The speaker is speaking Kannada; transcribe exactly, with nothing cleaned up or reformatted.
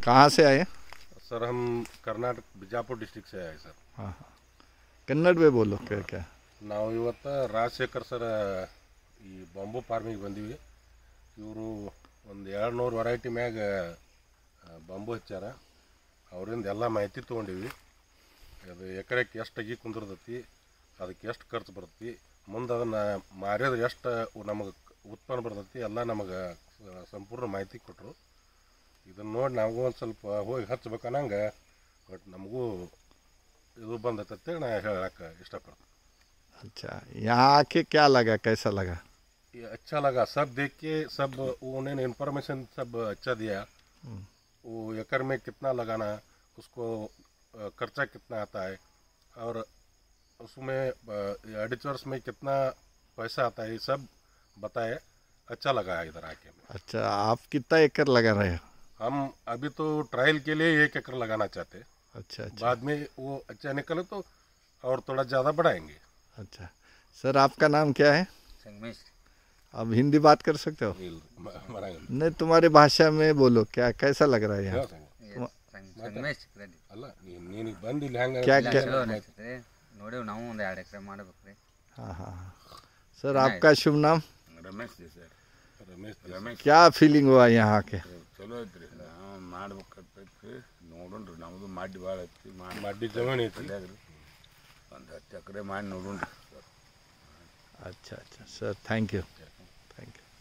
कहाँ से आए? सर हम कर्नाटक बिजापुर डिस्ट्रिक्ट से आए सर. हाँ हाँ, ಕನ್ನಡ ಬೇ ಬೋಲೋ क्या क्या. ನಾವು ಇವತ್ತು ರಾಜಶೇಖರ್ ಸರ್ ಈ ಬಾಂಬು ಫಾರ್ಮಿಗೆ ಬಂದೀವಿ. ಇವರು ಒಂದು ಎರಡು ನೂರು ವೆರೈಟಿ ಮ್ಯಾಗ ಬಾಂಬು ಹಚ್ಚಾರ. ಅವರಿಂದ ಎಲ್ಲ ಮಾಹಿತಿ ತೊಗೊಂಡಿವಿ. ಅದು ಎಕರೆಕ್ಕೆ ಎಷ್ಟು ಅಗಿ ಕುಂದಿರ್ತೈತಿ, ಅದಕ್ಕೆ ಎಷ್ಟು ಖರ್ಚು ಬರ್ತೈತಿ, ಮುಂದೆ ಅದನ್ನು ಮಾರಿದ್ರೆ ಎಷ್ಟು ನಮಗೆ ಉತ್ಪನ್ನ ಬರ್ತೈತಿ ಎಲ್ಲ ನಮಗೆ ಸಂಪೂರ್ಣ ಮಾಹಿತಿ ಕೊಟ್ಟರು. ಇದನ್ನು ನೋಡಿ ನಾವು ಒಂದು ಸ್ವಲ್ಪ ಹೋಗಿ ಹಚ್ಬೇಕನ್ನಂಗೆ ಬಟ್ ನಮಗೂ ಇದು ಬಂದೈತೆ ನಾ ಹೇಳಕ್ಕೆ इष्टपड़ता. अच्छा, यहाँ आके क्या लगा, कैसा लगा? ये अच्छा लगा, सब देख के सब उन्होंने इन्फॉर्मेशन सब अच्छा दिया. वो एकड़ में कितना लगाना, उसको खर्चा कितना आता है और उसमें एडिचर्स में कितना पैसा आता है, सब बताए. अच्छा लगा इधर आके. अच्छा, आप कितना एकड़ लगा रहे हो? हम अभी तो ट्रायल के लिए एक एकड़ लगाना चाहते हैं. अच्छा अच्छा, बाद में वो अच्छा निकले तो और थोड़ा ज़्यादा बढ़ाएंगे. अच्छा सर, आपका नाम क्या है? संगमेश. आप हिंदी बात कर सकते हो? नहीं, तुम्हारी भाषा में बोलो, क्या कैसा लग रहा है यहाँ? ಸಂಗಮೇಶ್ ಅಲ್ಲ ನೀನು ಬಂದು ಇಲ್ಲಿ ಹ್ಯಾಂಗ क्या क्या. ನೋಡಿ ನಾವು ಒಂದು ಎರಡು ಎಕರೆ ಮಾಡಬೇಕ್ರಿ. हाँ हाँ हाँ. सर आपका शुभ नाम? ರಮೇಶ್ ರೀ ಸರ್. ರಮೇಶ್ ರಮೇಶ್ क्या फीलिंग हुआ यहाँ आके? ಚಲೋ ಐತ್ರಿ. ನಾವು ಮಾಡ್ಬೇಕಂತೈತಿ ನೋಡೋಣ್ರಿ. ನಮ್ಮದು ಮಾಡಿ ಭಾಳ ಐತಿ. ಮಡ್ಡಿ ಜಮೀನು ಐತಿ. ಒಂದು ಹತ್ತು ಎಕರೆ ಮಾಡಿ ನೋಡೋಣ್ರಿ. अच्छा अच्छा sir, thank you, thank you.